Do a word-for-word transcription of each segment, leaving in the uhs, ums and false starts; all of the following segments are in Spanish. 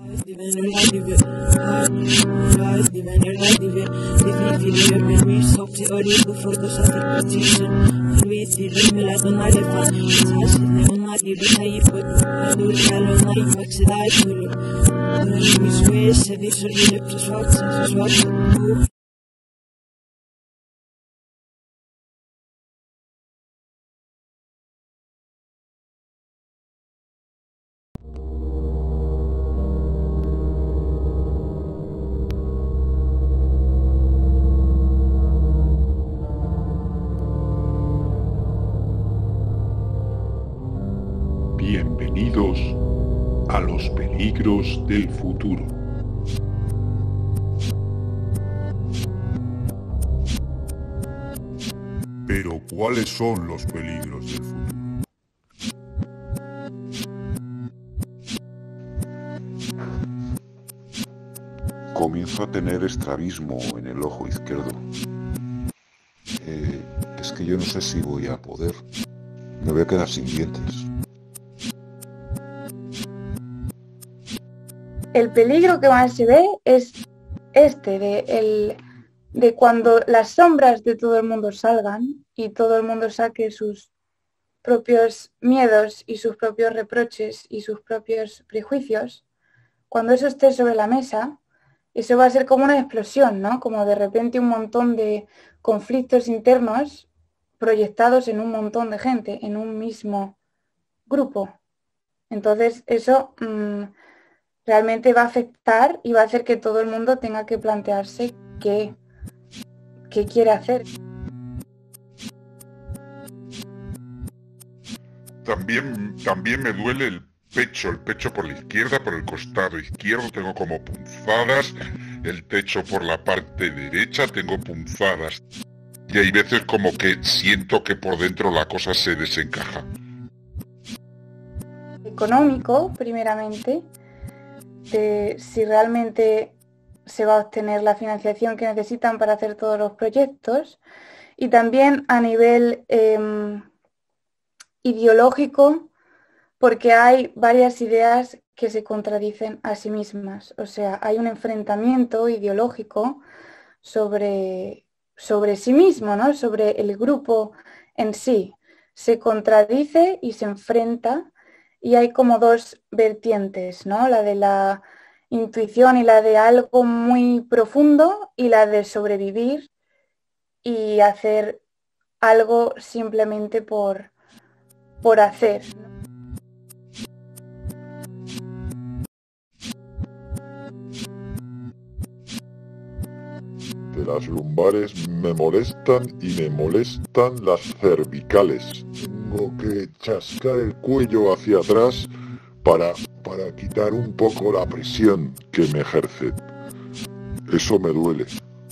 Bienvenidos a los peligros del futuro. Pero, ¿cuáles son los peligros del futuro? Comienzo a tener estrabismo en el ojo izquierdo. Eh, es que yo no sé si voy a poder. Me voy a quedar sin dientes. El peligro que más se ve es este, de, el, de cuando las sombras de todo el mundo salgan y todo el mundo saque sus propios miedos y sus propios reproches y sus propios prejuicios. Cuando eso esté sobre la mesa, eso va a ser como una explosión, ¿no? Como de repente un montón de conflictos internos proyectados en un montón de gente, en un mismo grupo. Entonces eso mmm, realmente va a afectar y va a hacer que todo el mundo tenga que plantearse qué, qué quiere hacer. También, también me duele el pecho, el pecho por la izquierda, por el costado izquierdo tengo como punzadas, el pecho por la parte derecha tengo punzadas. Y hay veces como que siento que por dentro la cosa se desencaja. Económico, primeramente, de si realmente se va a obtener la financiación que necesitan para hacer todos los proyectos, y también a nivel eh, ideológico, porque hay varias ideas que se contradicen a sí mismas. O sea, hay un enfrentamiento ideológico sobre, sobre sí mismo, ¿no? Sobre el grupo en sí. Se contradice y se enfrenta y hay como dos vertientes, ¿no? La de la intuición y la de algo muy profundo y la de sobrevivir y hacer algo simplemente por, por hacer. De las lumbares me molestan y me molestan las cervicales. Tengo que chascar el cuello hacia atrás para, para quitar un poco la presión que me ejerce. Eso me duele.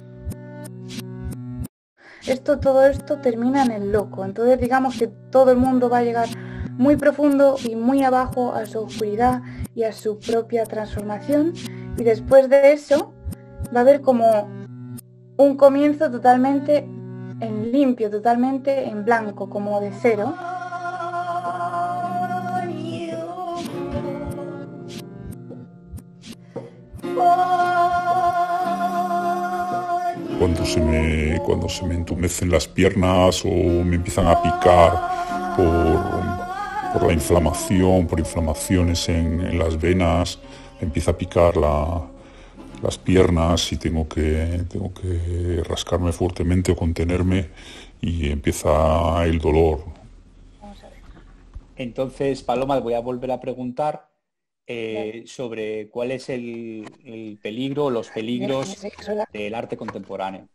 Esto, todo esto termina en el loco. Entonces digamos que todo el mundo va a llegar muy profundo y muy abajo a su oscuridad y a su propia transformación. Y después de eso va a haber como un comienzo totalmente en limpio, totalmente en blanco, como de cero. Cuando se me, cuando se me entumecen las piernas o me empiezan a picar por, por la inflamación, por inflamaciones en, en las venas, me empieza a picar la, las piernas y tengo que, tengo que rascarme fuertemente o contenerme y empieza el dolor. Entonces, Paloma, voy a volver a preguntar eh, sobre cuál es el, el peligro, los peligros del arte contemporáneo.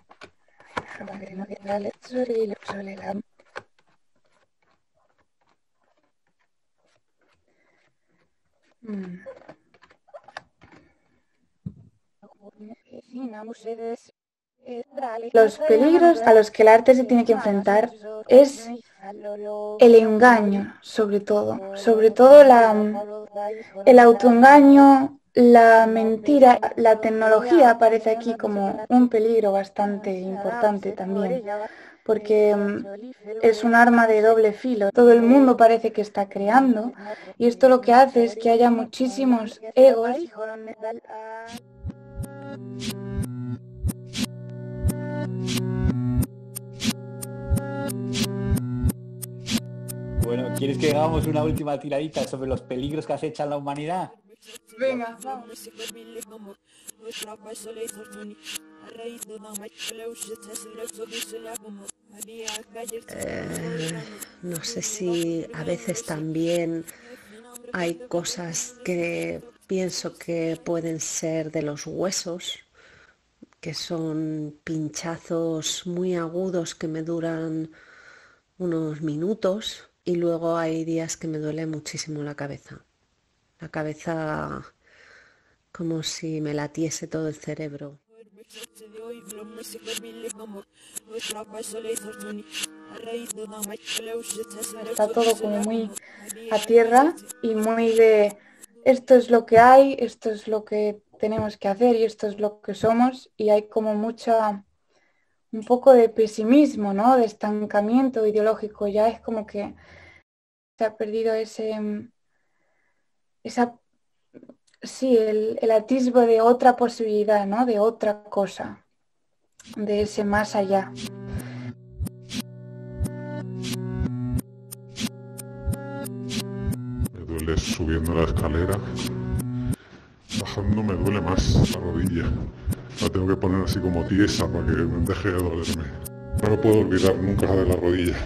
Mm. Los peligros a los que el arte se tiene que enfrentar es el engaño, sobre todo, sobre todo la, el autoengaño, la mentira. La tecnología aparece aquí como un peligro bastante importante también, porque mm, es un arma de doble filo. Todo el mundo parece que está creando y esto lo que hace es que haya muchísimos egos. Bueno, ¿quieres que hagamos una última tiradita sobre los peligros que acechan la humanidad? Venga, vamos. Eh, no sé si a veces también hay cosas que pienso que pueden ser de los huesos, que son pinchazos muy agudos que me duran unos minutos, y luego hay días que me duele muchísimo la cabeza. La cabeza como si me latiese todo el cerebro. Está todo como muy a tierra y muy de esto es lo que hay, esto es lo que tenemos que hacer y esto es lo que somos, y hay como mucha, un poco de pesimismo, ¿no? De estancamiento ideológico. Ya es como que se ha perdido ese, esa, sí, el, el atisbo de otra posibilidad, ¿no? De otra cosa, de ese más allá. Me duele subiendo la escalera, bajando me duele más la rodilla. La tengo que poner así como tiesa para que me deje de dolerme. No me puedo olvidar nunca de la rodilla.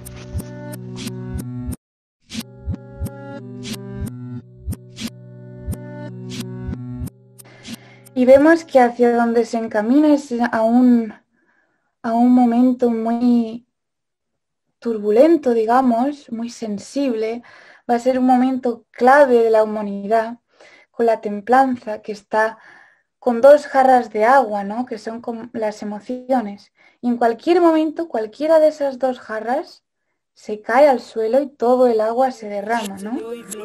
Y vemos que hacia donde se encamina es a un, a un momento muy turbulento, digamos, muy sensible. Va a ser un momento clave de la humanidad, con la templanza, que está con dos jarras de agua, ¿no? Que son como las emociones. Y en cualquier momento, cualquiera de esas dos jarras se cae al suelo y todo el agua se derrama, ¿no?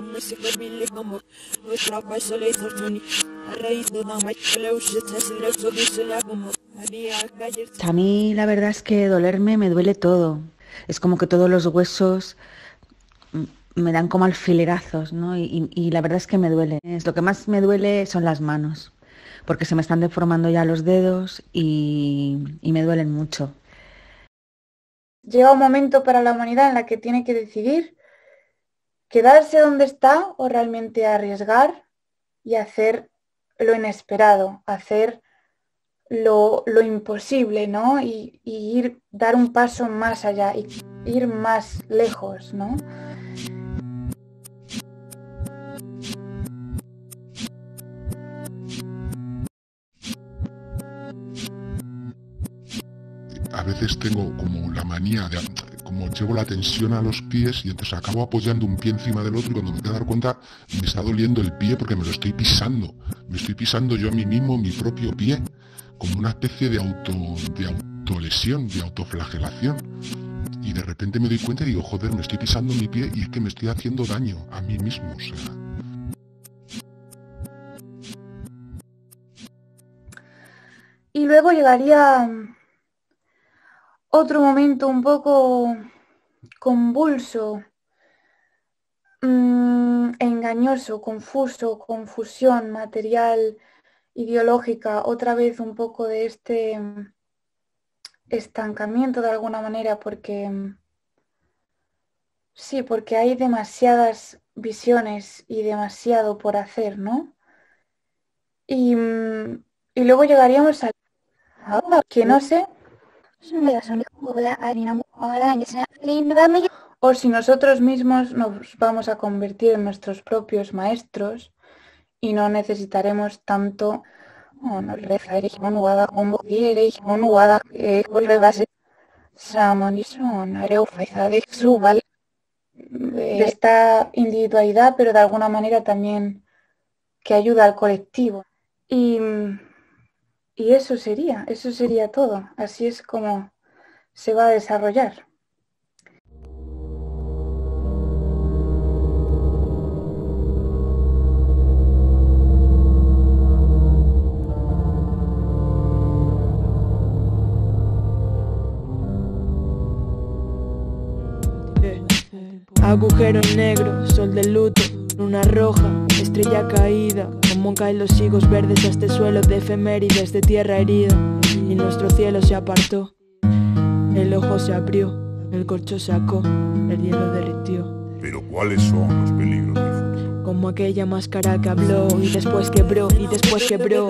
A mí la verdad es que dolerme me duele todo. Es como que todos los huesos me dan como alfilerazos, ¿no? Y, y la verdad es que me duele. Es, lo que más me duele son las manos, porque se me están deformando ya los dedos y, y me duelen mucho. Llega un momento para la humanidad en la que tiene que decidir quedarse donde está o realmente arriesgar y hacer lo inesperado, hacer lo, lo imposible, ¿no? Y, y ir, dar un paso más allá y ir más lejos, ¿no? A veces tengo como la manía de, como llevo la tensión a los pies y entonces acabo apoyando un pie encima del otro y cuando me tengo que dar cuenta me está doliendo el pie porque me lo estoy pisando. Me estoy pisando yo a mí mismo mi propio pie, como una especie de auto, de autolesión, de autoflagelación. Y de repente me doy cuenta y digo, joder, me estoy pisando mi pie y es que me estoy haciendo daño a mí mismo, o sea. Y luego llegaría otro momento un poco convulso, mmm, engañoso, confuso, confusión material, ideológica, otra vez un poco de este estancamiento de alguna manera, porque sí, porque hay demasiadas visiones y demasiado por hacer, ¿no? Y, y luego llegaríamos a que no sé, o si nosotros mismos nos vamos a convertir en nuestros propios maestros y no necesitaremos tanto de esta individualidad, pero de alguna manera también que ayuda al colectivo. Y, y eso sería, eso sería todo. Así es como se va a desarrollar. Agujero negro, sol de luto, luna roja, estrella caída. Como caen los higos verdes a este suelo de efemérides de tierra herida. Y nuestro cielo se apartó, el ojo se abrió, el corcho sacó, el hielo derritió. Pero ¿cuáles son los peligros del futuro? Como aquella máscara que habló y después quebró y después quebró.